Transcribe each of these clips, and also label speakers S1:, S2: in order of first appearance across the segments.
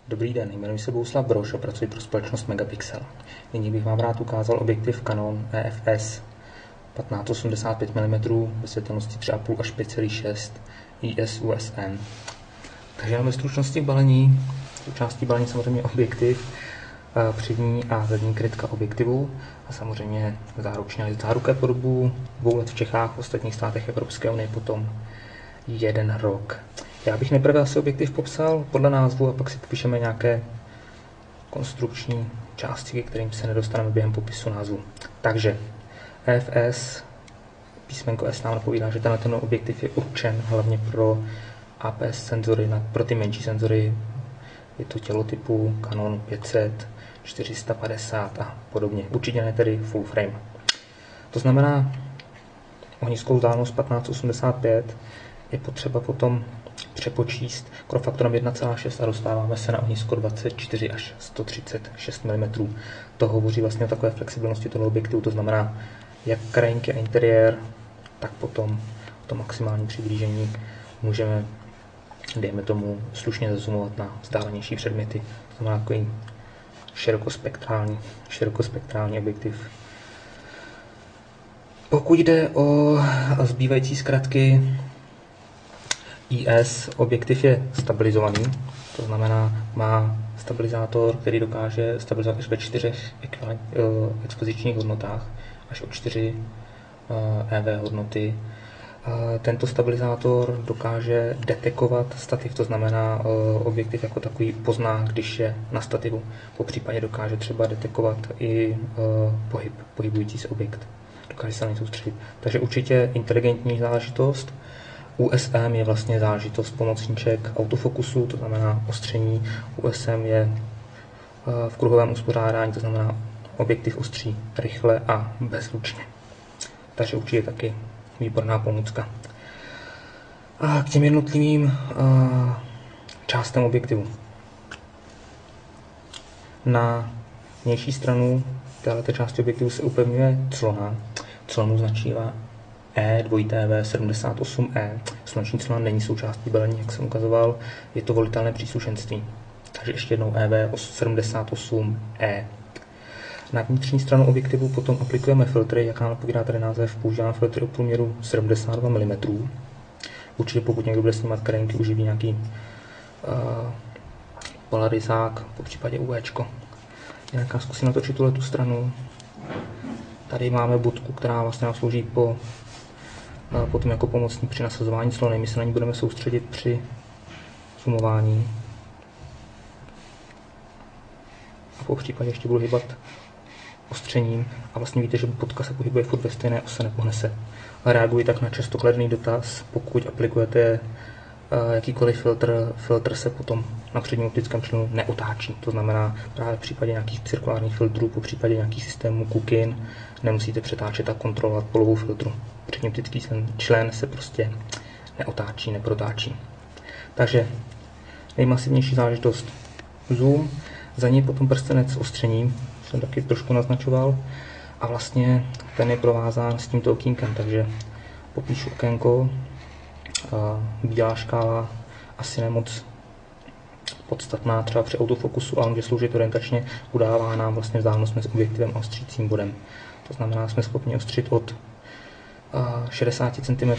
S1: Dobrý den, jmenuji se Bohuslav Brož a pracuji pro společnost Megapixel. Nyní bych vám rád ukázal objektiv Canon EFS 1585 mm ve světelnosti 3,5 až 5,6 ISUSM. Takže jenom ve stručnosti balení, součástí balení samozřejmě objektiv, přední a zadní krytka objektivu a samozřejmě záruka po dobu 2 let v Čechách, v ostatních státech Evropské unie potom 1 rok. Já bych nejprve asi objektiv popsal podle názvu a pak si popíšeme nějaké konstrukční části, kterým se nedostaneme během popisu názvu. Takže EFS, písmenko S nám napovídá, že ten objektiv je určen hlavně pro APS senzory, pro ty menší senzory. Je to tělo typu Canon 500, 450 a podobně. Určitě ne tedy full frame. To znamená, ohniskovou vzdálenost 1585 je potřeba potom přepočíst krokfaktorem 1,6 a dostáváme se na ohnisko 24 až 136 mm. To hovoří vlastně o takové flexibilnosti toho objektivu, to znamená, jak krajinky a interiér, tak potom to maximální přiblížení můžeme, dejme tomu, slušně zazumovat na vzdálenější předměty. To znamená takový širokospektrální objektiv. Pokud jde o zbývající zkratky, IS objektiv je stabilizovaný, to znamená, má stabilizátor, který dokáže stabilizovat až ve 4 expozičních hodnotách, až o 4 EV hodnoty. Tento stabilizátor dokáže detekovat stativ, to znamená, objektiv jako takový pozná, když je na stativu. Po případě dokáže třeba detekovat i pohybující se objekt. Dokáže se na něj soustředit. Takže určitě inteligentní záležitost. USM je vlastně záležitost pomocníček autofokusu, to znamená ostření. USM je v kruhovém uspořádání, to znamená objektiv ostří rychle a bezlučně. Takže určitě taky výborná pomůcka. A k těm jednotlivým částem objektivu. Na vnější stranu této části objektivu se upevňuje clona. Clonu značívá E2TV78E. Sluneční clona není součástí balení, jak jsem ukazoval, je to volitelné příslušenství. Takže ještě jednou EV78E. Na vnitřní stranu objektivu potom aplikujeme filtry, jak nám napovídá tady název, používáme filtry o průměru 72 mm. Určitě pokud někdo bude snímat krajinky, uživí nějaký polarizák, po případě UVčko. Jinak já zkusím natočit tu stranu. Tady máme budku, která vlastně nám slouží potom jako pomocník při nasazování clony. My se na ní budeme soustředit při zoomování. A po případě ještě budu hýbat ostřením. A vlastně víte, že budka se pohybuje furt ve stejné ose, nepohne se. A reaguji tak na často kladený dotaz. Pokud aplikujete jakýkoliv filtr se potom na předním optickém členu neotáčí. To znamená, právě v případě nějakých cirkulárních filtrů, po případě nějakých systémů Cookin, nemusíte přetáčet a kontrolovat polohu filtru. Přední optický člen se prostě neotáčí, neprotáčí. Takže nejmasivnější záležitost zoom, za ní potom prstenec s ostřením, jsem taky trošku naznačoval, a vlastně ten je provázán s tímto okýnkem, takže popíšu okénko. Bílá škála asi nemoc podstatná třeba při autofokusu, ale může sloužit orientačně, udává nám vlastně vzdálenost mezi objektivem a ostřícím bodem. To znamená, jsme schopni ostřit od 60 cm,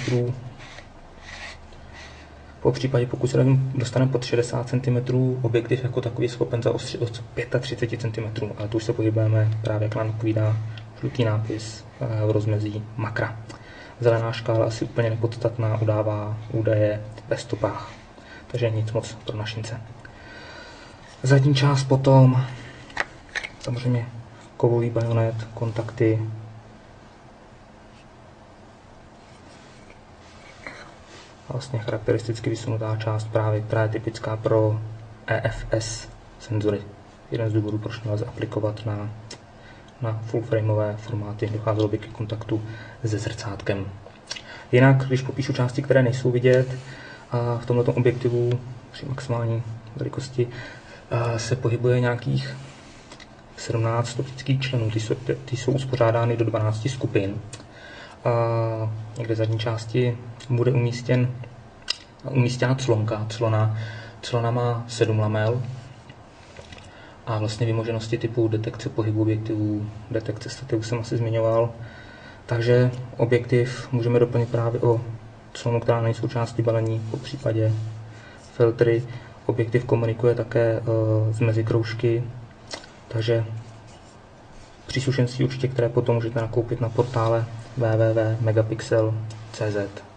S1: po případě pokud se dostaneme pod 60 cm, objektiv jako takový je schopen zaostřit od 35 cm, ale tu už se pohybujeme právě, jak nám napovídá žlutý nápis v rozmezí makra. Zelená škála asi úplně nepodstatná, udává údaje ve stopách, takže nic moc pro našince. Zadní část potom, samozřejmě kovový bajonet, kontakty, vlastně charakteristicky vysunutá část, právě typická pro EFS senzory. Jeden z důvodů, proč nelze aplikovat na full frameové formáty, docházelo by ke kontaktu se zrcátkem. Jinak, když popíšu části, které nejsou vidět, v tomto objektivu při maximální velikosti se pohybuje nějakých 17 optických členů. Ty jsou uspořádány do 12 skupin. Někde v zadní části bude umístěna clonka. Clona má 7 lamel, a vlastně vymoženosti typu detekce pohybu objektivů, detekce stativů jsem asi zmiňoval. Takže objektiv můžeme doplnit právě o clonu, která není součástí balení, po případě filtry. Objektiv komunikuje také z mezikroužky, takže příslušenství určitě, které potom můžete nakoupit na portále www.megapixel.cz.